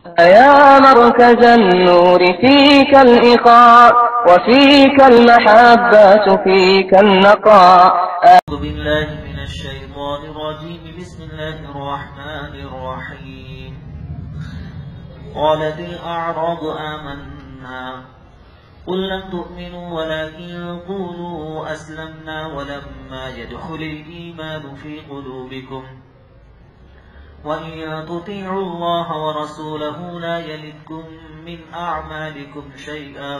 يا مركز النور فيك الإخاء وفيك المحبة فيك النقاء. أعوذ بالله من الشيطان الرجيم. بسم الله الرحمن الرحيم. قالت الأعراب آمنا قل لم تؤمنوا ولكن قولوا أسلمنا ولما يدخل الإيمان في قلوبكم وإن تطيعوا الله ورسوله لا يلدكم من أعمالكم شيئا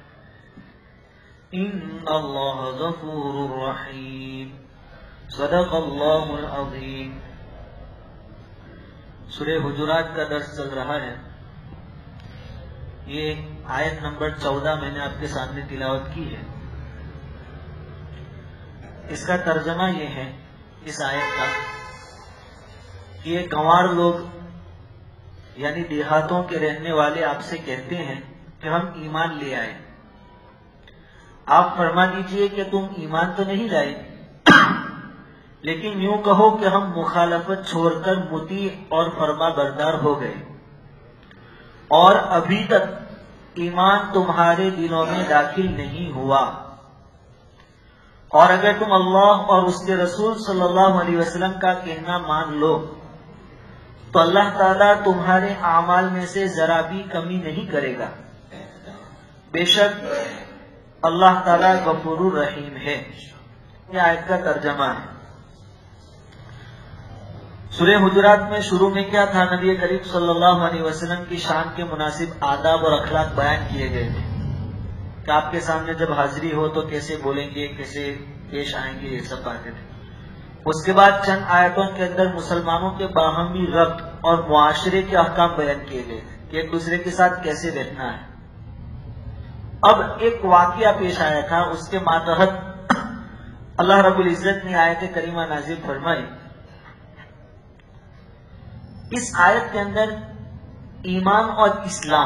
إن الله غفور رحيم. صدق اللہ العظیم. سورہ حجرات کا درس چل رہا ہے. یہ آیت نمبر 14 میں نے آپ کے سامنے تلاوت کی ہے. اس کا ترجمہ یہ ہے اس آیت کا کہ یہ گنوار لوگ یعنی دیہاتوں کے رہنے والے آپ سے کہتے ہیں کہ ہم ایمان لے آئے. آپ فرما دیجئے کہ تم ایمان تو نہیں لائے لیکن یوں کہو کہ ہم مخالفت چھوڑ کر مطیع اور فرما بردار ہو گئے اور ابھی تک ایمان تمہارے دلوں میں داخل نہیں ہوا. اور اگر تم اللہ اور اس کے رسول صلی اللہ علیہ وسلم کا کہنا مان لو تو اللہ تعالیٰ تمہارے اعمال میں سے ذرا بھی کمی نہیں کرے گا. بے شک اللہ تعالیٰ غفور الرحیم ہے. یہ آیت کا ترجمہ ہے. سورہ حجرات میں شروع میں کیا تھا؟ نبی کریم صلی اللہ علیہ وسلم کی شان کے مناسب آداب اور اخلاق بیان کیے گئے تھے کہ آپ کے سامنے جب حاضری ہو تو کیسے بولیں گے، کیسے پیش آئیں گے، یہ سب باتیں تھیں. اس کے بعد چند آیتوں کے اندر مسلمانوں کے باہمی ربط اور معاشرے کے احکام بیان کیے گئے کہ ایک دوسرے کے ساتھ کیسے رہنا ہے. اب ایک واقعہ پیش آیا تھا، اس کے ماتحت اللہ رب العزت نے آیت کریمہ نازل فرمائی. اس آیت کے اندر ایمان اور اسلام،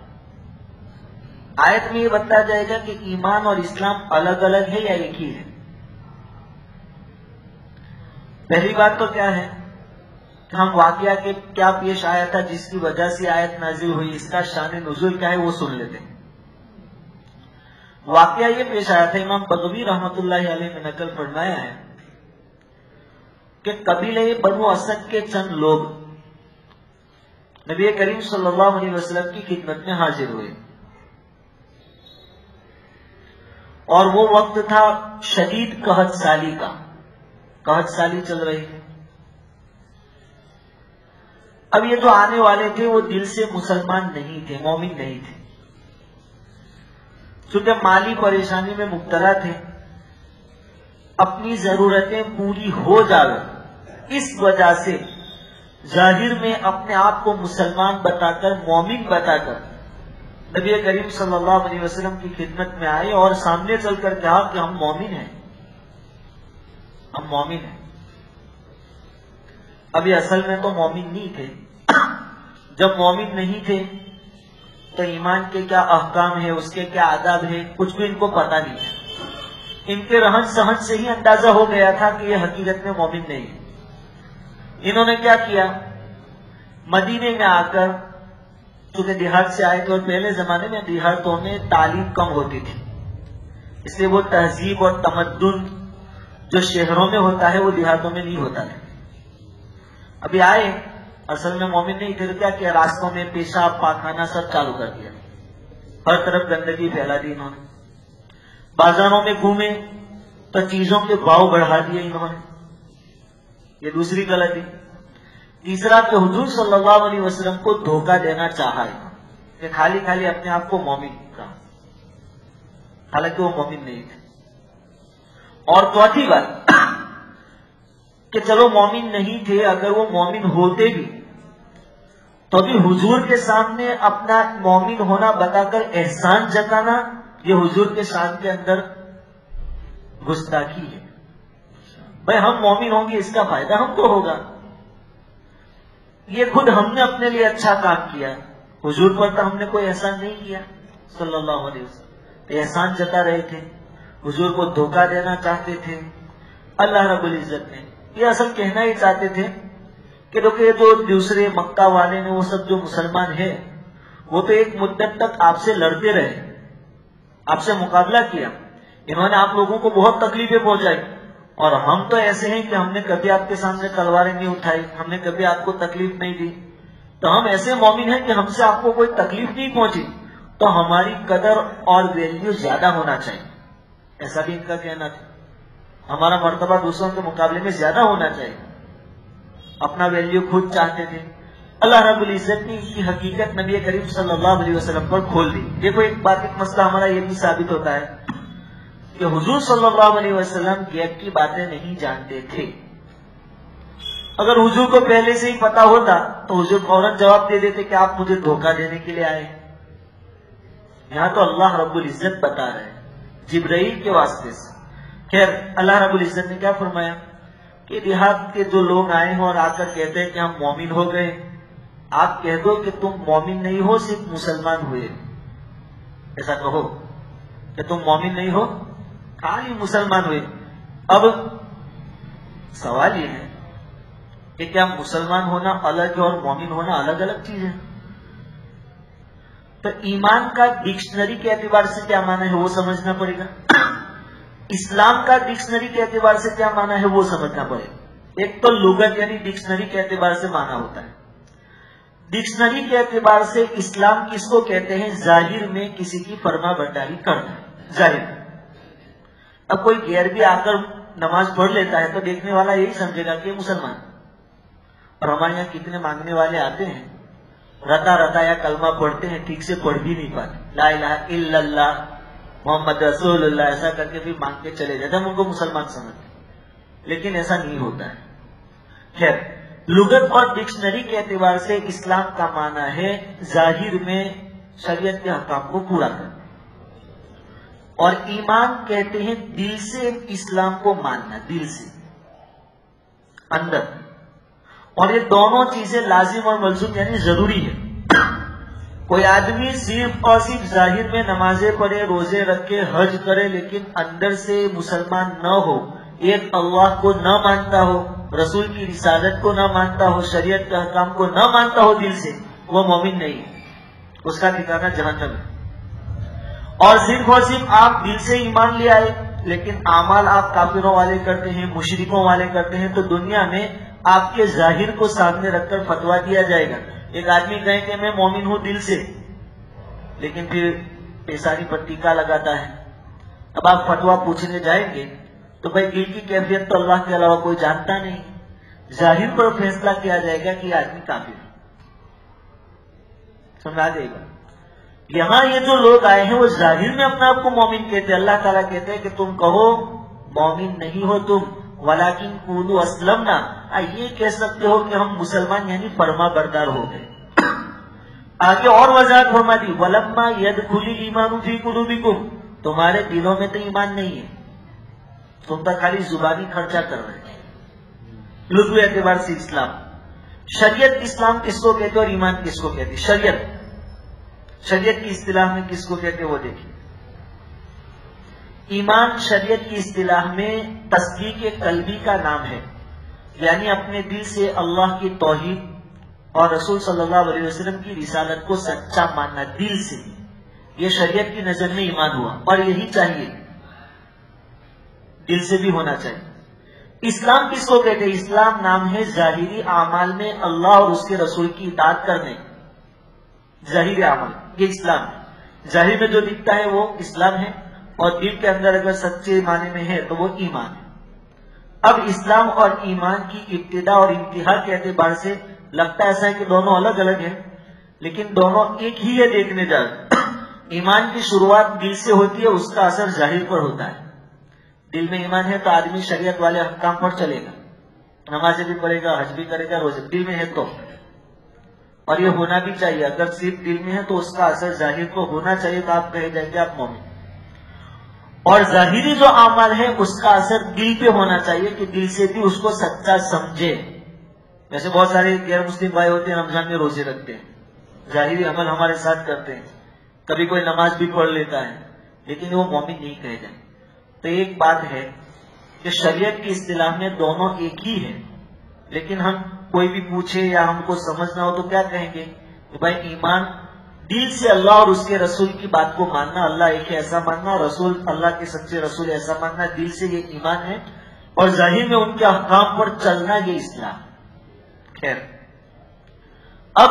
آیت میں یہ بتایا جائے گا کہ ایمان اور اسلام الگ الگ ہے یا ایک ہی ہے. پہلی بات تو کیا ہے کہ ہم واقعہ کے کیا پیش آیا تھا جس کی وجہ سے آیت نازل ہوئی، اس کا شان نزول کیا ہے وہ سن لیتے ہیں. واقعہ یہ پیش آیا تھا، امام بغوی رحمۃ اللہ علیہ نے نقل فرمایا ہے کہ قبیلہ بنو اسد کے چند لوگ نبی کریم صلی اللہ علیہ وسلم کی خدمت میں حاضر ہوئے اور وہ وقت تھا شدید قحط سالی کا. قحط سالی چل رہی ہے. اب یہ جو آنے والے تھے وہ دل سے مسلمان نہیں تھے، مومن نہیں تھے. چونکہ مالی پریشانی میں مبتلا تھے، اپنی ضرورتیں پوری ہو جائے اس وجہ سے ظاہر میں اپنے آپ کو مسلمان بتا کر، مومن بتا کر نبی کریم صلی اللہ علیہ وسلم کی خدمت میں آئے اور سامنے چل کر کہا کہ ہم مومن ہیں، ہم مومن ہیں. ابھی اصل میں تو مومن نہیں تھے. جب مومن نہیں تھے تو ایمان کے کیا احکام ہے، اس کے کیا آداب ہے، کچھ بھی ان کو پتا نہیں ہے. ان کے رہن سہن سے ہی اندازہ ہو گیا تھا کہ یہ حقیقت میں مومن نہیں ہے. انہوں نے کیا کیا؟ مدینے میں آ کر، چونکہ دیہات سے آئے تھے اور پہلے زمانے میں دیہاتوں میں تعلیم کم ہوتی تھی، اس لیے وہ تہذیب اور تمدن جو شہروں میں ہوتا ہے وہ دیہاتوں میں نہیں ہوتا تھا. ابھی آئے، اصل میں مومن نہیں تھے تو کیا کیا؟ راستوں میں پیشاب پاخانہ سب چالو کر دیا، ہر طرف گندگی پھیلا دی انہوں نے. بازاروں میں گھومے تو چیزوں کے بھاؤ بڑھا دیے انہوں نے، یہ دوسری غلطی. تیسرا کہ حضور صلی اللہ علیہ وسلم کو دھوکہ دینا چاہا کہ خالی خالی اپنے آپ کو مومن کہا، حالانکہ وہ مومن نہیں تھے. اور چوتھی بات کہ چلو مومن نہیں تھے، اگر وہ مومن ہوتے بھی تو بھی حضور کے سامنے اپنا مومن ہونا بتا کر احسان جتانا یہ حضور کے شان کے اندر گستاخی ہے. بھائی ہم مومن ہوں گے، اس کا فائدہ ہم کو ہوگا. یہ خود ہم نے اپنے لیے اچھا کام کیا، حضور پر تو ہم نے کوئی احسان نہیں کیا صلی اللہ علیہ وسلم. احسان جتا رہے تھے، حضور کو دھوکہ دینا چاہتے تھے. اللہ رب العزت نے یہ اصل کہنا ہی چاہتے تھے کہ جو دوسرے مکہ والے نے وہ سب جو مسلمان ہیں وہ تو ایک مدت تک آپ سے لڑتے رہے، آپ سے مقابلہ کیا، انہوں نے آپ لوگوں کو بہت تکلیفیں پہنچائی، اور ہم تو ایسے ہیں کہ ہم نے کبھی آپ کے سامنے تلواریں نہیں اٹھائی، ہم نے کبھی آپ کو تکلیف نہیں دی، تو ہم ایسے مومن ہیں کہ ہم سے آپ کو کوئی تکلیف نہیں پہنچی، تو ہماری قدر اور ویلیو زیادہ ہونا چاہیے. ایسا بھی ان کا کہنا تھا، ہمارا مرتبہ دوسروں کے مقابلے میں زیادہ ہونا چاہیے، اپنا ویلیو خود چاہتے تھے. اللہ رب العزت نے اس کی حقیقت نبی کریم صلی اللہ علیہ وسلم پر کھول دی. دیکھو ایک مسئلہ ہمارا یہ بھی ثابت ہوتا ہے کہ حضور صلی اللہ علیہ وسلم غیب کی باتیں نہیں جانتے تھے. اگر حضور کو پہلے سے ہی پتا ہوتا تو حضور فوراً جواب دے دیتے کہ آپ مجھے دھوکہ دینے کے لیے آئے. یہاں تو اللہ رب العزت بتا رہے ہیں جبرائیل کے واسطے سے. خیر اللہ رب العزت نے کیا فرمایا کہ دیہات کے جو لوگ آئے ہیں اور آ کر کہتے ہیں کہ ہم مومن ہو گئے، آپ کہہ دو کہ تم مومن نہیں ہو، صرف مسلمان ہوئے. ایسا کہو کہ تم مومن نہیں ہو، خالی مسلمان ہوئے. اب سوال یہ ہے کہ کیا مسلمان ہونا الگ ہے اور مومن ہونا الگ الگ چیز ہے؟ تو ایمان کا ڈکشنری کے اعتبار سے کیا معنی ہے وہ سمجھنا پڑے گا، اسلام کا ڈکشنری کے اعتبار سے کیا معنی ہے وہ سمجھنا پڑے گا. ایک تو لغت یعنی ڈکشنری کے اعتبار سے معنی ہوتا ہے. ڈکشنری کے اعتبار سے اسلام کس کو کہتے ہیں؟ ظاہر میں کسی کی فرما برداری کرنا، ظاہر. اب کوئی غیر بھی آ کر نماز پڑھ لیتا ہے تو دیکھنے والا یہی سمجھے گا کہ مسلمان. اور ہمارے یہاں کتنے مانگنے والے آتے ہیں، رتا رتا یا کلمہ پڑھتے ہیں، ٹھیک سے پڑھ بھی نہیں پاتے، لا الہ الا اللہ محمد رسول اللہ ایسا کر کے بھی مانگ کے چلے جاتے، ہم ان کو مسلمان سمجھتے ہیں، لیکن ایسا نہیں ہوتا ہے. خیر لغت اور ڈکشنری کے اعتبار سے اسلام کا معنی ہے ظاہر میں شریعت کے احکام کو پورا کرنا، اور ایمان کہتے ہیں دل سے اسلام کو ماننا، دل سے اندر. اور یہ دونوں چیزیں لازم اور ملزوم یعنی ضروری ہے. کوئی آدمی صرف اور صرف ظاہر میں نمازیں پڑھے، روزے رکھے، حج کرے، لیکن اندر سے مسلمان نہ ہو، ایک اللہ کو نہ مانتا ہو، رسول کی رسالت کو نہ مانتا ہو، شریعت کے احکام کو نہ مانتا ہو دل سے، وہ مومن نہیں ہے، اس کا ٹھکانہ جہنم ہے. اور صرف آپ دل سے ایمان لے آئے لیکن اعمال آپ کافروں والے کرتے ہیں، مشرکوں والے کرتے ہیں، تو دنیا میں آپ کے ظاہر کو سامنے رکھ کر فتوا دیا جائے گا. ایک آدمی کہے کہ میں مومن ہوں دل سے، لیکن پھر پیشانی پر ٹیکا لگاتا ہے. اب آپ فتوا پوچھنے جائیں گے تو بھائی دل کی کیفیت تو اللہ کے علاوہ کوئی جانتا نہیں، ظاہر پر فیصلہ کیا جائے گا کہ یہ آدمی کافر ہے. سمجھا دے گا. یہاں یہ جو لوگ آئے ہیں وہ ظاہر میں اپنے آپ کو مومن کہتے ہیں. اللہ تعالیٰ کہتے ہیں کہ تم کہو مومن نہیں ہو تم، ولیکن قولوا اسلمنا، یہ کہہ سکتے ہو کہ ہم مسلمان یعنی فرما بردار ہو گئے. آگے اور وضاحت فرما دی، ولما يدخل الایمان فی قلوبکم، تمہارے دلوں میں تو ایمان نہیں ہے، تم تو خالی زبانی خرچہ کر رہے ہیں. لغوی اعتبار سے اسلام، شریعت اسلام کس کو کہتے اور ایمان کس کو کہتے؟ شریعت کی اصطلاح میں کس کو کہتے وہ دیکھیں. ایمان شریعت کی اصطلاح میں تصدیق قلبی کا نام ہے، یعنی اپنے دل سے اللہ کی توحید اور رسول صلی اللہ علیہ وسلم کی رسالت کو سچا ماننا دل سے، یہ شریعت کی نظر میں ایمان ہوا. اور یہی چاہیے، دل سے بھی ہونا چاہیے. اسلام کس کو کہتے ہیں؟ اسلام نام ہے ظاہری اعمال میں اللہ اور اس کے رسول کی اطاعت کرنے. ظاہری اعمال یہ اسلام ہے، ظاہر میں جو دکھتا ہے وہ اسلام ہے، اور دل کے اندر اگر سچے معنی میں ہے تو وہ ایمان ہے. اب اسلام اور ایمان کی ابتدا اور انتہا کے اعتبار سے لگتا ایسا ہے کہ دونوں الگ الگ ہیں، لیکن دونوں ایک ہی ہے دیکھنے جا. ایمان کی شروعات دل سے ہوتی ہے، اس کا اثر ظاہر پر ہوتا ہے. دل میں ایمان ہے تو آدمی شریعت والے احکام پر چلے گا، نمازیں بھی پڑھے گا، حج بھی کرے گا، روزے. دل میں ہے تو، اور یہ ہونا بھی چاہیے. اگر صرف دل میں ہے تو اس کا اثر ظاہر کو ہونا چاہیے، تو آپ کہے جائیں گے آپ مومن. اور ظاہری جو اعمال ہے اس کا اثر دل پہ ہونا چاہیے کہ دل سے بھی اس کو سچا سمجھے. جیسے بہت سارے غیر مسلم بھائی ہوتے ہیں، رمضان میں روزے رکھتے ہیں، ظاہری عمل ہمارے ساتھ کرتے ہیں، کبھی کوئی نماز بھی پڑھ لیتا ہے، لیکن وہ مومن نہیں کہے جائیں. تو ایک بات ہے کہ شریعت کی اصطلاح میں دونوں ایک ہی ہے، لیکن ہم کوئی بھی پوچھے یا ہم کو سمجھنا ہو تو کیا کہیں گے کہ بھائی ایمان دل سے اللہ اور اس کے رسول کی بات کو ماننا، اللہ ایک ہے ایسا ماننا، اور رسول اللہ کے سچے رسول ایسا ماننا، دل سے یہ ایمان ہے، اور ظاہر میں ان کے احکام پر چلنا یہ اسلام۔ خیر، اب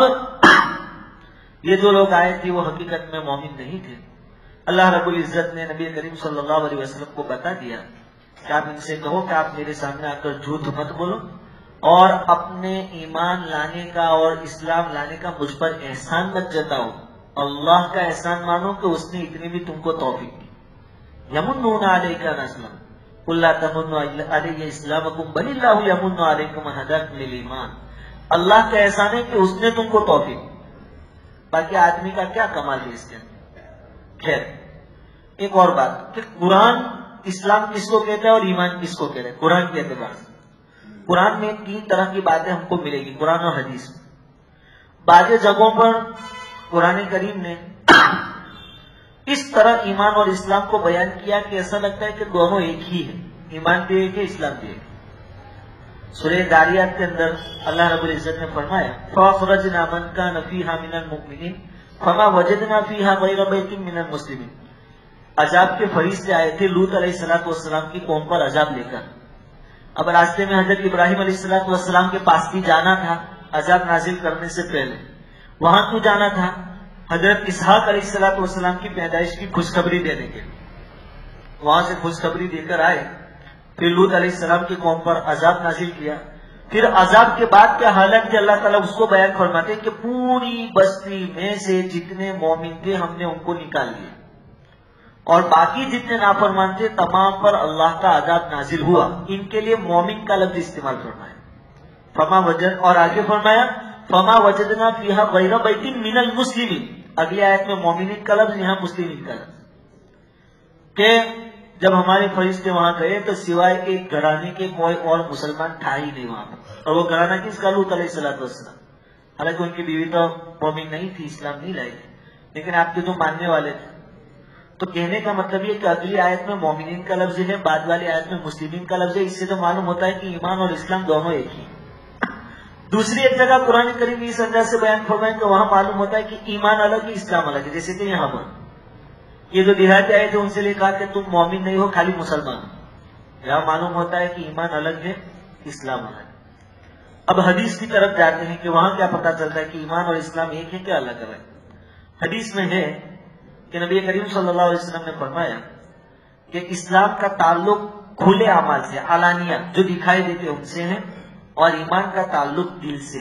یہ جو لوگ آئے تھے وہ حقیقت میں مومن نہیں تھے۔ اللہ رب العزت نے نبی کریم صلی اللہ علیہ وسلم کو بتا دیا کہ آپ ان سے کہو کہ آپ میرے سامنے آ کر جھوٹ مت بولو، اور اپنے ایمان لانے کا اور اسلام لانے کا مجھ پر احسان مت جتاؤ، اللہ کا احسان مانو کہ اس نے اتنی بھی تم کو توفیق دی۔ یمنون علیک ان اسلموا قل لا تمنوا علی اسلامکم بل اللہ یمن علیکم ان ہداکم للایمان۔ اللہ کا احسان ہے کہ اس نے تم کو توفیق دی، باقی آدمی کا کیا کمال ہے اس کے اندر۔ خیر، ایک اور بات کہ قرآن اسلام کس کو کہتا ہے اور ایمان کس کو کہتا ہے قرآن کے اعتبار سے۔ قرآن میں 3 طرح کی باتیں ہم کو ملے گی، قرآن اور حدیث میں۔ بعض جگہوں پر قرآن کریم نے اس طرح ایمان اور اسلام کو بیان کیا کہ ایسا لگتا ہے کہ دونوں ایک ہی ہے، ایمان بھی ایک ہے، اسلام بھی ایک ہے۔ سورہ داریات کے اندر اللہ رب العزت نے فرمایا فَأَخْرَجْنَا مَنْ كَانَ فِيهَا مِنَ الْمُؤْمِنِينَ فَمَا وَجَدْنَا فِيهَا غَيْرَ بَيْتٍ مِنَ الْمُسْلِمِينَ۔ عذاب کے فرشتے آئے تھے لوط علیہ السلام کی قوم پر عذاب لے کر۔ اب راستے میں حضرت ابراہیم علیہ السلام کے پاس بھی جانا تھا عذاب نازل کرنے سے پہلے، وہاں تو جانا تھا حضرت اسحاق علیہ السلام کی پیدائش کی خوشخبری دینے کے لیے، وہاں سے خوشخبری دے کر آئے، پھر لوط علیہ السلام کی قوم پر عذاب نازل کیا، پھر عذاب کے بعد کیا حالت کہ اللہ تعالیٰ اس کو بیان فرماتے کہ پوری بستی میں سے جتنے مومن تھے ہم نے ان کو نکال لیا، اور باقی جتنے نافرمان تھے تمام پر اللہ کا عذاب نازل ہوا۔ ان کے لیے مومن کا لفظ استعمال فرمایا فما وجد، اور آگے فرمایا فما وجدنا فیہا غیر بیت من المسلمین۔ اگلی آیت میں مومنین کا لفظ، یہاں مسلمین کا لفظ، کہ جب ہمارے فرشتے وہاں گئے تو سوائے ایک گھرانے کے کوئی اور مسلمان تھا ہی نہیں وہاں پر، اور وہ گھرانہ کس کا؟ لوط علیہ السلام۔ حالانکہ ان کی بیوی تو مومن نہیں تھی، اسلام نہیں لائی تھی، لیکن آپ کے جو ماننے والے تھے۔ تو کہنے کا مطلب یہ کہ اگلی آیت میں مومنین کا لفظ ہے، بعد والی آیت میں مسلمین کا لفظ ہے۔ اس سے تو معلوم ہوتا ہے کہ ایمان اور اسلام دونوں ایک ہی۔ دوسری ایک جگہ قرآن کریم اس انداز سے بیان فرمائیں کہ وہاں معلوم ہوتا ہے کہ ایمان الگ ہے، اسلام الگ ہے۔ جیسے کہ یہاں پر یہ جو دیہاتی آئے تھے ان سے لے کہا کہ تم مومن نہیں ہو، خالی مسلمان ہو۔ یہاں معلوم ہوتا ہے کہ ایمان الگ ہے، اسلام الگ ہے۔ اب حدیث کی طرف جاتے ہیں کہ وہاں کیا پتہ چلتا ہے کہ ایمان اور اسلام ایک ہے کیا الگ الگ۔ حدیث میں ہے کہ نبی کریم صلی اللہ علیہ وسلم نے فرمایا کہ اسلام کا تعلق کھلے اعمال سے، علانیہ جو دکھائی دیتے ان سے ہے، اور ایمان کا تعلق دل سے۔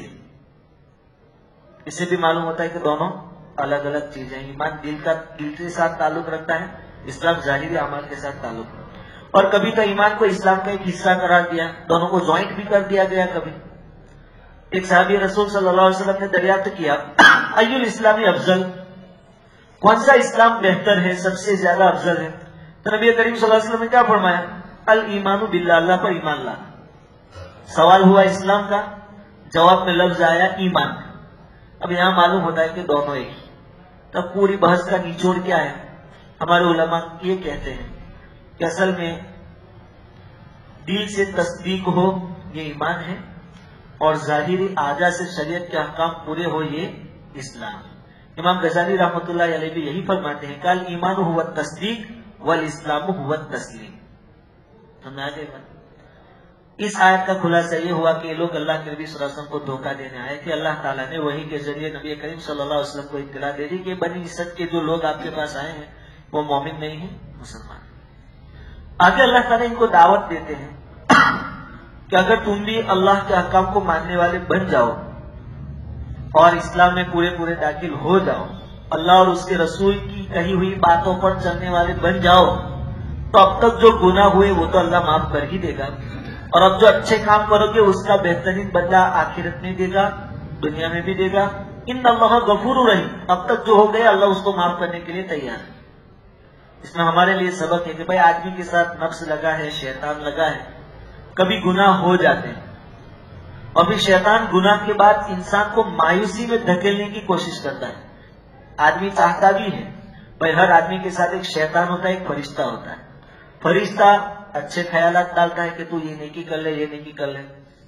اس سے بھی معلوم ہوتا ہے کہ دونوں الگ الگ چیزیں ہیں۔ ایمان دل کے ساتھ تعلق رکھتا ہے، اسلام ظاہری اعمال کے ساتھ تعلق رکھتا ہے۔ اور کبھی تو ایمان کو اسلام کا ایک حصہ قرار دیا، دونوں کو جوائنٹ بھی کر دیا گیا۔ کبھی ایک صحابی رسول صلی اللہ علیہ وسلم نے دریافت کیا ای الاسلام افضل، کون سا اسلام بہتر ہے، سب سے زیادہ افضل ہے؟ تو نبی کریم صلی اللہ علیہ وسلم نے کیا فرمایا؟ الایمان باللہ، اللہ پر ایمان لانا۔ سوال ہوا اسلام کا، جواب میں لفظ آیا ایمان۔ اب یہاں معلوم ہوتا ہے کہ دونوں ایک ہی۔ تب پوری بحث کا نچوڑ کیا ہے؟ ہمارے علماء یہ کہتے ہیں کہ اصل میں دل سے تصدیق ہو یہ ایمان ہے، اور ظاہری اعضاء سے شریعت کے احکام پورے ہو یہ اسلام۔ امام غزالی رحمۃ اللہ علیہ بھی یہی فرماتے ہیں کل ایمان هو التصدیق والاسلام هو التسلیم۔ سمجھا گیا؟ اس آیت کا خلاصہ یہ ہوا کہ یہ لوگ اللہ کے نبی صلی اللہ علیہ وسلم کو دھوکہ دینے آئے کہ اللہ تعالیٰ نے وحی کے ذریعے نبی کریم صلی اللہ علیہ وسلم کو اطلاع دے دی کہ بنی اسرائیل کے جو لوگ آپ کے پاس آئے ہیں وہ مومن نہیں ہیں، مسلمان۔ آگے اللہ تعالیٰ ان کو دعوت دیتے ہیں کہ اگر تم بھی اللہ کے احکام کو ماننے والے بن جاؤ اور اسلام میں پورے داخل ہو جاؤ، اللہ اور اس کے رسول کی کہی ہوئی باتوں پر چلنے والے بن جاؤ، تو اب تک جو گناہ ہوئے وہ تو اللہ معاف کر ہی دے گا، اور اب جو اچھے کام کرو گے اس کا بہترین بدلہ آخرت میں دے گا، دنیا میں بھی دے گا۔ ان اللہ غفور رحیم، اب تک جو ہو گئے اللہ اس کو معاف کرنے کے لیے تیار ہے۔ اس میں ہمارے لیے سبق ہے کہ بھائی آدمی کے ساتھ نفس لگا ہے، شیطان لگا ہے، کبھی گناہ ہو جاتے ہیں، اور پھر شیطان گناہ کے بعد انسان کو مایوسی میں دھکیلنے کی کوشش کرتا ہے۔ آدمی چاہتا بھی ہے، بھائی ہر آدمی کے ساتھ ایک شیطان ہوتا ہے، ایک فرشتہ ہوتا ہے۔ فرشتہ اچھے خیالات ڈالتا ہے کہ تو یہ نیکی کر لے، یہ نیکی کر لے،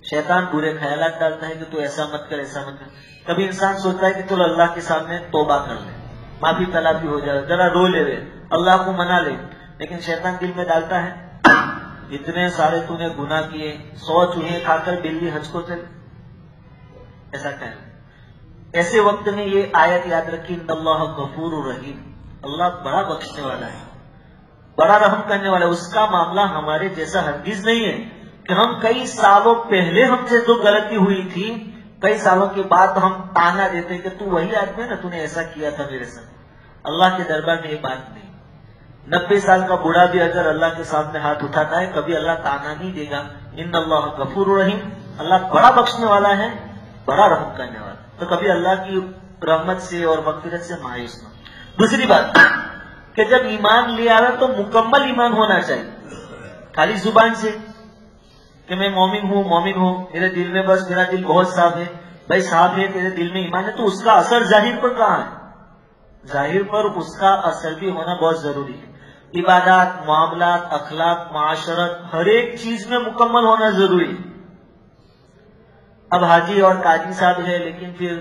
شیطان برے خیالات ڈالتا ہے کہ تو ایسا مت کر، ایسا مت کر۔ کبھی انسان سوچتا ہے کہ چلو اللہ کے سامنے توبہ کر لے، معافی طلبی ہو جائے، ذرا رو لے اللہ کو منا لے، لیکن شیطان دل میں ڈالتا ہے اتنے سارے تو نے گناہ کیے، 100 چوہے کھا کر بلی حج کو چل، ایسا کہہ۔ ایسے وقت میں یہ آیت یاد رکھی، ان اللہ غفور الرحیم، اللہ بڑا بخشنے والا ہے، بڑا رحم کرنے والا ہے۔ اس کا معاملہ ہمارے جیسا ہرگز نہیں ہے کہ ہم کئی سالوں پہلے ہم سے جو غلطی ہوئی تھی، کئی سالوں کے بعد ہم تانا دیتے کہ تو وہی آدمی ہے نا، تو نے ایسا کیا تھا میرے ساتھ۔ اللہ کے دربار میں یہ بات نہیں۔ 90 سال کا بوڑھا بھی اگر اللہ کے سامنے ہاتھ اٹھاتا ہے، کبھی اللہ تانا نہیں دے گا۔ ان اللہ غفور الرحیم، اللہ بڑا بخشنے والا ہے، بڑا رحم کرنے والا، تو کبھی اللہ کی رحمت سے اور مغفرت سے مایوس نہ۔ دوسری بات کہ جب ایمان لے آ رہا تو مکمل ایمان ہونا چاہیے، خالی زبان سے کہ میں مومن ہوں، میرے دل میں بس میرا دل بہت صاف ہے، بھائی صاف ہے تیرے دل میں ایمان ہے، تو اس کا اثر ظاہر پر کہاں ہے؟ ظاہر پر اس کا اثر بھی ہونا بہت ضروری ہے۔ عبادات، معاملات، اخلاق، معاشرت، ہر ایک چیز میں مکمل ہونا ضروری ہے۔ اب حاجی اور قاضی صاحب ہے، لیکن پھر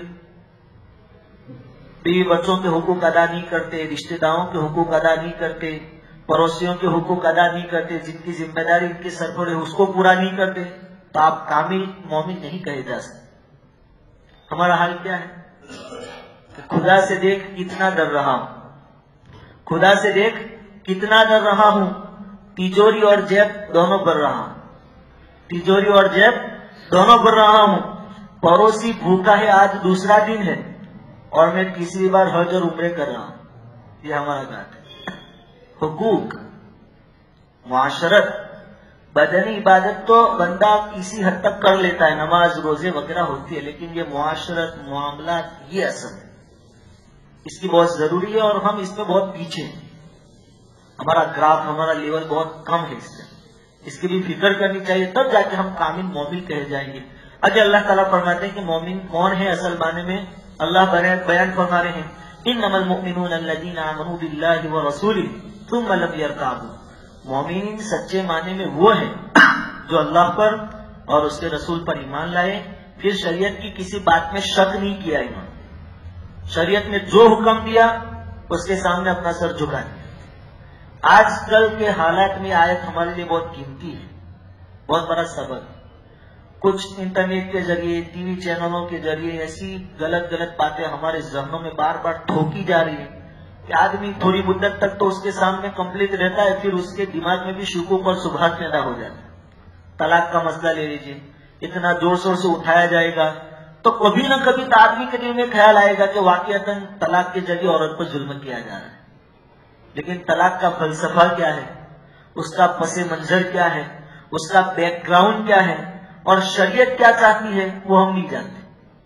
بیوی بچوں کے حقوق ادا نہیں کرتے، رشتہ داروں کے حقوق ادا نہیں کرتے، پڑوسیوں کے حقوق ادا نہیں کرتے، جن کی ذمہ داری ان کے سر پر ہے اس کو پورا نہیں کرتے، تو آپ کامل مومن نہیں کہے جا سکتے۔ ہمارا حال کیا ہے کہ خدا سے دیکھ کتنا ڈر رہا ہوں، خدا سے دیکھ کتنا ڈر رہا ہوں، تیجوری اور جیب دونوں بھر رہا ہوں، تیجوری اور جیب دونوں بھر رہا ہوں، پڑوسی بھوکا ہے آج دوسرا دن ہے، اور میں تیسری بار حج اور عمرے کر رہا ہوں۔ یہ ہمارا بات ہے۔ حقوق، معاشرت، بدنی عبادت تو بندہ کسی حد تک کر لیتا ہے، نماز روزے وغیرہ ہوتی ہے، لیکن یہ معاشرت، معاملات، یہ اصل ہے، اس کی بہت ضروری ہے، اور ہم اس میں بہت پیچھے ہیں۔ ہمارا گراف، ہمارا لیول بہت کم ہے، اس کی بھی فکر کرنی چاہیے، تب جا کے ہم کامل مومن کہے جائیں گے۔ اگر اللہ تعالیٰ فرماتے ہیں کہ مومن کون ہے اصل معنی میں، اللہ بیان فرما رہے ہیں، انما المؤمنون الذین آمنوا باللہ ورسولہ ثم لم یرتابوا۔ مومن سچے معنی میں وہ ہے جو اللہ پر اور اس کے رسول پر ایمان لائے، پھر شریعت کی کسی بات میں شک نہیں کیا، ایمان شریعت نے جو حکم دیا اس کے سامنے اپنا سر جھکا دیا۔ آج کل کے حالات میں آیت ہمارے لیے بہت قیمتی ہے، بہت بڑا سبق۔ کچھ انٹرنیٹ کے ذریعے، ٹی وی چینلوں کے ذریعے ایسی غلط باتیں ہمارے ذہنوں میں بار بار ٹھوکی جا رہی ہیں کہ آدمی تھوڑی مدت تک تو اس کے سامنے کمپلیٹ رہتا ہے، پھر اس کے دماغ میں بھی شکوک اور شبہات پیدا ہو جاتا ہے۔ طلاق کا مسئلہ لے لیجیے، اتنا زور شور سے اٹھایا جائے گا تو کبھی نہ کبھی تو آدمی کے دل میں خیال آئے گا کہ واقعتاً طلاق کے ذریعے عورت پر ظلم کیا جا رہا ہے، لیکن طلاق کا فلسفہ کیا ہے، اس کا پس منظر کیا ہے، اس کا بیک گراؤنڈ کیا ہے، اور شریعت کیا چاہتی ہے، وہ ہم نہیں جانتے۔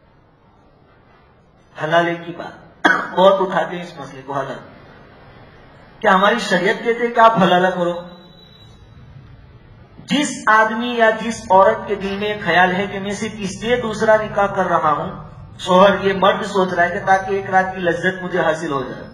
حلالے کی بات بہت اٹھاتے ہیں، اس مسئلے کو حلال، کیا ہماری شریعت کہتے ہیں کہ آپ حلالہ کرو؟ جس آدمی یا جس عورت کے دل میں خیال ہے کہ میں صرف اس لیے دوسرا نکاح کر رہا ہوں، شوہر یہ مرد سوچ رہا ہے کہ تاکہ ایک رات کی لذت مجھے حاصل ہو جائے،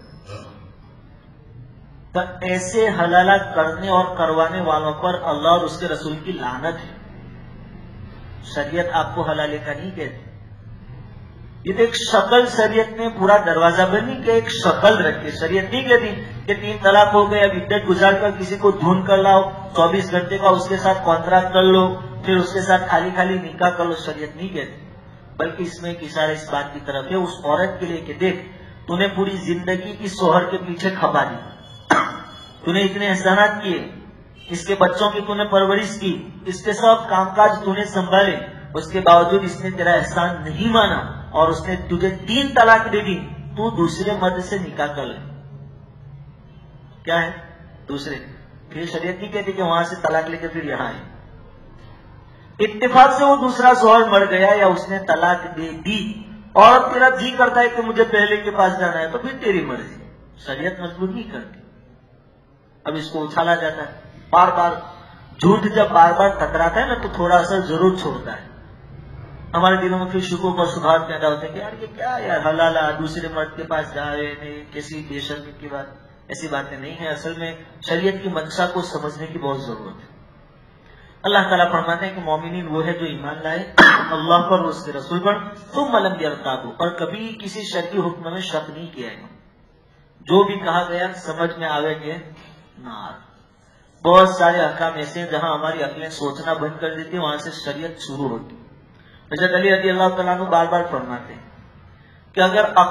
تو ایسے حلالہ کرنے اور کروانے والوں پر اللہ اور اس کے رسول کی لعنت ہے۔ شریعت آپ کو حلالے کا نہیں کہتی، یہ تو ایک شکل شریعت نے پورا دروازہ بنی کہ ایک شکل رکھے۔ شریعت نہیں کہتی کہ 3 طلاق ہو گئے، اب عدت گزار کر کسی کو ڈھونڈ کر لاؤ، 24 گھنٹے کا اس کے ساتھ کانٹریکٹ کر لو، پھر اس کے ساتھ خالی نکاح کر لو۔ شریعت نہیں کہتی، بلکہ اس میں ایک اشارہ اس بات کی طرف ہے، اس عورت کے لیے کہ دیکھ تو نے پوری زندگی اس شوہر کے پیچھے کھپا دی، تو نے اتنے احسانات کیے، اس کے بچوں کی تو نے پرورش کی، اس کے سب کام کاج تو نے سنبھالے، اس کے باوجود اس نے تیرا احسان نہیں مانا اور اس نے تجھے 3 طلاق دے دی، تو دوسرے مرد سے نکاح کر لے۔ کیا ہے دوسرے؟ پھر شریعت نہیں کہتی کہ وہاں سے طلاق لے کے پھر یہاں آئے۔ اتفاق سے وہ دوسرا شوہر مر گیا یا اس نے طلاق دے دی اور تیرا جی کرتا ہے کہ مجھے پہلے کے پاس جانا ہے، تو پھر تیری مرضی، شریعت مجبور نہیں کرتی۔ اب اس کو اچھالا جاتا ہے، بار بار جھوٹ جب بار بار ٹکراتا ہے نا تو تھوڑا اثر ضرور چھوڑتا ہے، ہمارے دلوں میں پھر شکوک اور شبہات پیدا ہوتے ہیں کہ یار یہ کیا یار حلالہ دوسرے مرد کے پاس جا رہے ہیں، کیسی بے شرمی کی بات، ایسی باتیں نہیں ہیں۔ اصل میں شریعت کی منشا کو سمجھنے کی بہت ضرورت ہے۔ اللہ تعالیٰ فرماتے ہیں کہ مومنین وہ ہے جو ایمان لائے اللہ پر اور اس کے رسول پر، ثم لم یرتابوا، اور کبھی کسی شرعی حکم میں شک نہیں کیا ہے، جو بھی کہا گیا سمجھ میں آوے کہ نہ آ۔ بہت سارے احکام ایسے ہیں جہاں ہماری عقلیں سوچنا بند کر دیتی ہیں، وہاں سے شریعت شروع ہوتی ہے۔ حضرت علی رضی اللہ تعالیٰ عنہ بار بار فرماتے ہیں کہ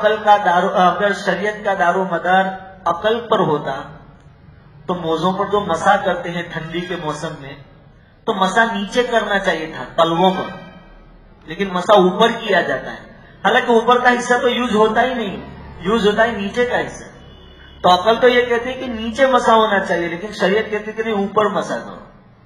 اگر شریعت کا دار و مدار عقل پر ہوتا تو موزوں پر جو مسا کرتے ہیں ٹھنڈی کے موسم میں، تو مسا نیچے کرنا چاہیے تھا تلووں پر، لیکن مسا اوپر کیا جاتا ہے، حالانکہ اوپر کا حصہ تو یوز ہوتا ہی نہیں، یوز ہوتا ہے نیچے کا حصہ۔ تو عقل تو یہ کہتے ہیں کہ نیچے مسا ہونا چاہیے، لیکن شریعت کہتی ہے کہ نہیں، اوپر مسا کرو۔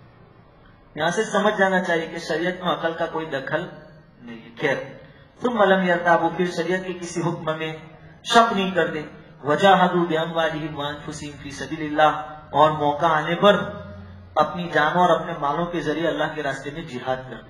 یہاں سے سمجھ جانا چاہیے کہ شریعت میں عقل کا کوئی دخل نہیں ہے۔ خیر، ثم لم یرتابوا، پھر شریعت کے کسی حکم میں شک نہیں کرتے، وجاہدوا باموالہم وانفسہم فی سبیل اللہ، اور موقع آنے پر اپنی جانوں اور اپنے مالوں کے ذریعے اللہ کے راستے میں جہاد کرتے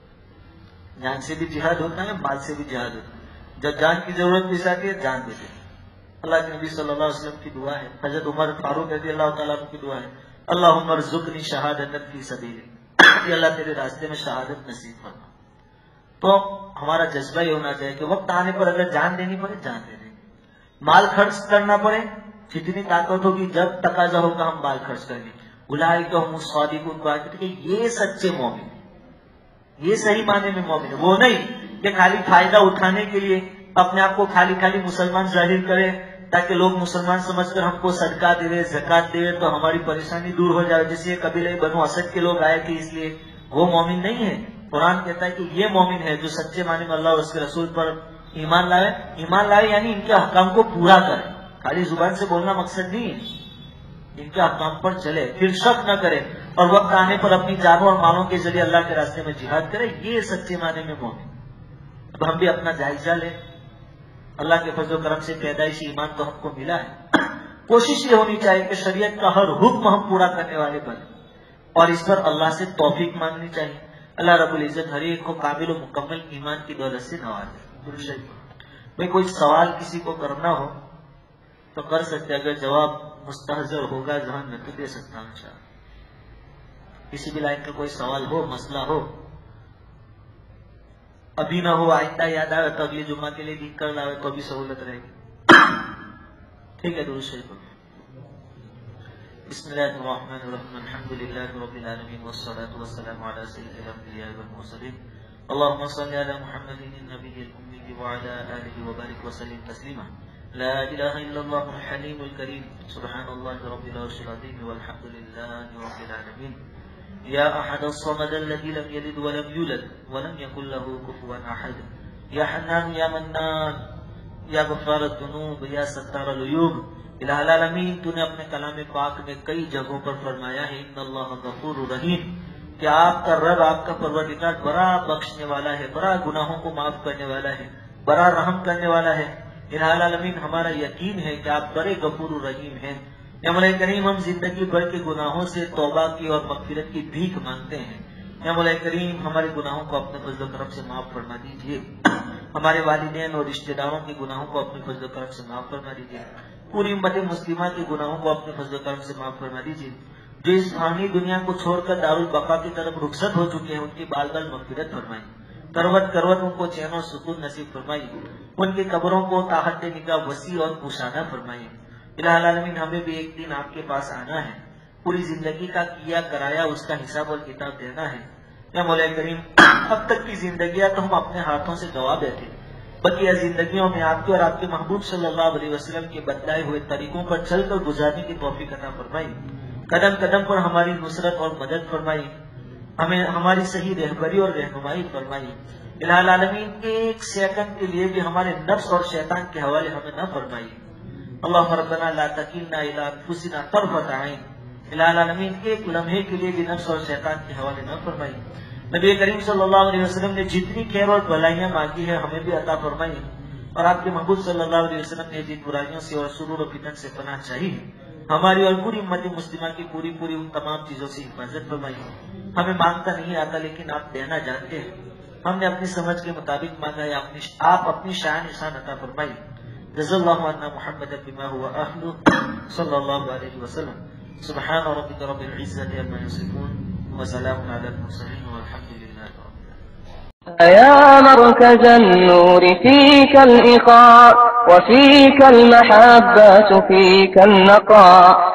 ہیں۔ جان سے بھی جہاد ہوتا ہے، مال سے بھی جہاد ہوتا ہے۔ جب جان کی ضرورت پیش آتی ہے جان دیتے ہیں۔ اللہ کے نبی صلی اللہ علیہ وسلم کی دعا ہے، حضرت عمر فاروق رضی اللہ تعالیٰ عنہ کی دعا ہے، اللہم ارزقنی شہادۃ فی سبیلک، کہ اللہ تیرے راستے میں شہادت نصیب فرما۔ تو ہمارا جذبہ یہ ہونا چاہیے کہ وقت آنے پر اگر جان دینی پڑے جان دے دیں، مال خرچ کرنا پڑے، جتنی طاقت ہوگی جب تقاضا ہوگا ہم مال خرچ کریں گے۔ اولئک هم الصادقون، کہ یہ سچے مومن ہیں، یہ صحیح معنی میں مومن ہے، وہ نہیں کہ خالی فائدہ اٹھانے کے لیے اپنے آپ کو خالی مسلمان ظاہر کرے تاکہ لوگ مسلمان سمجھ کر ہم کو صدقہ دے، زکات دے تو ہماری پریشانی دور ہو جائے، جس یہ قبیلہ بنو اسد کے لوگ آئے تھے اس لیے، وہ مومن نہیں ہے۔ قرآن کہتا ہے کہ یہ مومن ہے جو سچے معنی میں اللہ اور اس کے رسول پر ایمان لائے۔ ایمان لائے یعنی ان کے احکام کو پورا کرے، خالی زبان سے بولنا مقصد نہیں ہے، ان کے احکام پر چلے، پھر شک نہ کرے، اور وقت آنے پر اپنی جانوں اور مالوں کے ذریعے اللہ کے راستے میں جہاد کرے، یہ سچے معنی میں مومن۔ اب ہم بھی اپنا جائزہ لیں، اللہ کے فضل و کرم سے پیدائشی ایمان تو ہم کو ملا ہے، کوشش یہ ہونی چاہیے کہ شریعت کا ہر حکم ہم پورا کرنے والے بنے، اور اس پر اللہ سے توفیق مانگنی چاہیے۔ اللہ رب العزت ہر ایک کو کامل و مکمل ایمان کی دولت سے نوازے۔ بھئی کوئی سوال کسی کو کرنا ہو تو کر سکتے، اگر جواب مستحضر ہوگا ذہن میں تو دے سکتا ہوں انشاءاللہ۔ کسی بھی لائن کا کوئی سوال ہو، مسئلہ ہو، ابھی نہ ہو آئندہ یاد آئے تو اگلی جمعہ کے لیے لکھ کر لاوے تو بھی سہولت رہے گی۔ ٹھیک ہے، درود شریف۔ بسم اللہ الرحمن الرحیم، الحمد للہ رب العالمین والصلاة والسلام علی سید الانبیاء والمرسلین، اللهم صل علی محمد النبی الأمی وعلی آلہ وبارک وسلم تسلیما۔ لا الہ الا اللہ الحلیم الکریم، سبحان اللہ رب العرش العظیم والحمد للہ رب العالمین۔ یا احد الصمد الذی لم یلد ولم یولد ولم یکن له کفوا احد، یا حنان یا منان یا غفار الذنوب یا ستار العیوب۔ الہ العالمین، تو نے اپنے کلام پاک میں کئی جگہوں پر فرمایا ہے ان اللہ غفور رحیم، کہ آپ کا رب، آپ کا پروردگار بڑا بخشنے والا ہے، بڑا گناہوں کو معاف کرنے والا ہے، بڑا رحم کرنے والا ہے۔ الہ العالمین، ہمارا یقین ہے کہ آپ بڑے غفور الرحیم ہیں۔ یا مولا کریم، ہم زندگی بھر کے گناہوں سے توبہ کی اور مغفرت کی بھیک مانگتے ہیں۔ یا مولا کریم، ہمارے گناہوں کو اپنے فضل و کرم سے معاف فرما دیجیے، ہمارے والدین اور رشتہ داروں کے گناہوں کو اپنے فضل و کرم سے معاف فرما دیجیے، پوری امت مسلمہ کے گناہوں کو اپنے فضل و کرم سے معاف فرما دیجیے۔ جو اس فانی دنیا کو چھوڑ کر دارالبقا کی طرف رخصت ہو چکے ہیں، ان کی بال بال مغفرت فرمائیں، کروٹ کروٹ ان کو چین اور سکون نصیب فرمائیے، ان کی قبروں کو تحت نگاہ وسیع اور پوشانہ فرمائیے۔ الہ العالمین، ہمیں بھی ایک دن آپ کے پاس آنا ہے، پوری زندگی کا کیا کرایا اس کا حساب اور کتاب دینا ہے۔ یا مولا کریم، اب تک کی زندگیاں تو ہم اپنے ہاتھوں سے گوا بیٹھے، بقیہ زندگیوں میں آپ کے اور آپ کے محبوب صلی اللہ علیہ وسلم کے بتلائے ہوئے طریقوں پر چل کر گزارنے کی توفیق عطا فرمائی، قدم قدم پر ہماری نصرت اور مدد فرمائی، ہمیں ہماری صحیح رہبری اور رہنمائی فرمائی۔ الہ العالمین، ایک سیکنڈ کے لیے بھی ہمارے نفس اور شیطان کے حوالے ہمیں نہ فرمائی۔ اللہم ربنا لا تکلنا الی انفسنا طرفۃ عین، الہ العالمین، ایک لمحے کے لیے بھی نفس اور شیطان کے حوالے نہ فرمائی۔ نبی کریم صلی اللہ علیہ وسلم نے جتنی خیر اور بھلائیاں مانگی ہے ہمیں بھی عطا فرمائی، اور آپ کے محبوب صلی اللہ علیہ وسلم نے جن برائیوں سے اور شرور و فتن سے پناہ چاہی ہے، ہماری اور پوری امت مسلمہ کی پوری ان تمام چیزوں سے حفاظت فرمائی۔ ہمیں مانگتا نہیں آتا لیکن آپ دینا جانتے ہیں، ہم نے اپنی سمجھ کے مطابق مانگا ہے، آپ اپنی شان نشان عطا فرمائی۔ جزا اللہ عنا محمد بما هو اہلہ صلی اللہ علیہ وسلم۔ سبحان ربک رب العزۃ عما یصفون وسلام علی المرسلین والحمد للہ رب العالمین. يا مركز النور فيك الإخاء وفيك المحبة فيك النقاء